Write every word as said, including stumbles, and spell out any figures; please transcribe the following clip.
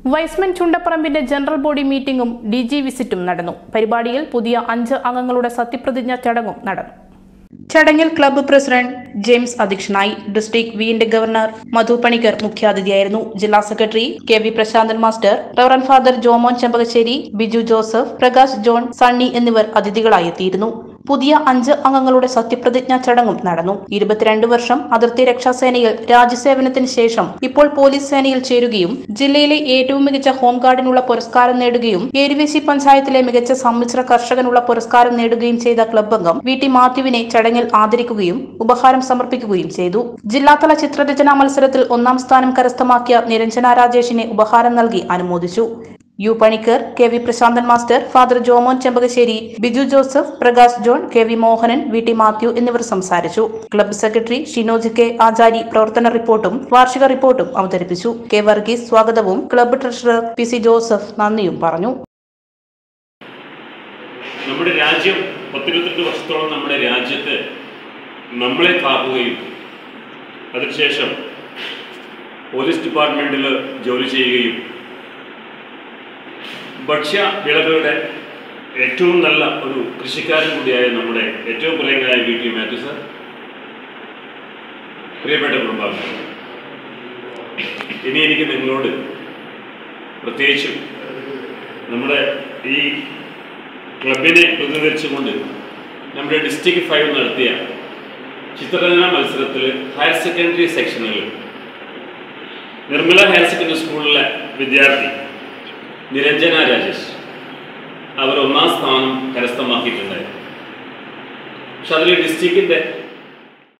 Y's Men ചുണ്ടപ്പറമ്പിന്റെ general body മീറ്റിംഗും D G വിസിറ്റും നടന്നു. പരിപാടിയിൽ പുതിയ അഞ്ച് അംഗങ്ങളുടെ സത്യപ്രതിജ്ഞ ചടങ്ങും നടന്നു. ചടങ്ങിൽ ക്ലബ്ബ് പ്രസിഡന്റ് ജെയിംസ് അധ്യക്ഷനായി. ഡിസ്ട്രിക്ട് വിന്റെ ഗവർണർ മധു പണിക്കർ മുഖ്യാതിഥിയായിരുന്നു. ജില്ലാ secretary K V Prasanthan master, reverend father Jomon Chempakassery, Biju Joseph, Prakash John, Sunny എന്നിവർ അതിഥികളായി എത്തിയിരുന്നു. പുതിയ അഞ്ച് അംഗങ്ങളുടെ സത്യപ്രതിജ്ഞാ ചടങ്ങും നടന്നു. ഇരുപത്തിരണ്ട് വർഷം അതിർത്തി രക്ഷാസേനയിൽ രാജ്യസേവനത്തിന് ശേഷം ഇപ്പോൾ പോലീസ് സേനയിൽ ചേരുകയും ജില്ലയിലെ ഏറ്റവും മികച്ച ഹോംഗാർഡിനുള്ള പുരസ്കാരം നേടുകയും ഏരുവേശി പഞ്ചായത്തിലെ മികച്ച സമ്മിശ്ര കർഷകനുള്ള പുരസ്കാരം നേടുകയും ചെയ്ത ക്ലബ് അംഗം വി ടി മാത്യുവിനെ ചടങ്ങിൽ ആദരിക്കുകയും ഉപഹാരം സമർപ്പിക്കുകയും ചെയ്തു. ജില്ലാതല ചിത്രരചനാ മത്സരത്തിൽ ഒന്നാം സ്ഥാനം കരസ്ഥമാക്കിയ നിരഞ്ജന രാജേഷിനെ ഉപഹാരം നൽകി അനുമോദിച്ചു. U Panicker, K V Prasanthan master, father Jomon Chempakassery, Biju Joseph, Prakash John, K V Mohanan, V T Mathew എന്നിവർ സംസാരിച്ചു. Club secretary Shinoj K Achari പ്രവർത്തന റിപ്പോർട്ടും വാർഷിക റിപ്പോർട്ടും അവതരിപ്പിച്ചു. കെ വർഗീസ് സ്വാഗതവും club treasurer P C Joseph നന്ദിയും പറഞ്ഞു. നമ്മുടെ രാജ്യം പത്തിരുപത്തെട്ട് വർഷത്തോളം നമ്മുടെ രാജ്യത്ത് നമ്മളെ കാക്കുകയും അതിനുശേഷം പോലീസ് ഡിപ്പാർട്ട്മെന്റിൽ ജോലി ചെയ്യുകയും ഭക്ഷ്യ വിളകളുടെ ഏറ്റവും നല്ല ഒരു കൃഷിക്കാരൻ കൂടിയായ നമ്മുടെ ഏറ്റവും പ്രിയങ്കരായ വി ടി മാത്യു സർ, പ്രിയപ്പെട്ട കുടുംബാംഗങ്ങൾ, ഇനി എനിക്ക് നിങ്ങളോട് പ്രത്യേകിച്ചും നമ്മുടെ ഈ ക്ലബിനെ പ്രതിനിധീകരിച്ചുകൊണ്ട് നമ്മുടെ ഡിസ്ട്രിക്ട് ഫൈവ് നടത്തിയ ചിത്രരചനാ മത്സരത്തിൽ ഹയർ സെക്കൻഡറി സെക്ഷനിൽ നിർമ്മല ഹയർ സെക്കൻഡറി സ്കൂളിലെ വിദ്യാർത്ഥി നിരഞ്ജന രാജേഷ് അവർ ഒന്നാം സ്ഥാനം കരസ്ഥമാക്കിയിട്ടുണ്ടായിരുന്നു. പക്ഷെ അതിൽ ഡിസ്ട്രിക്റ്റിൻ്റെ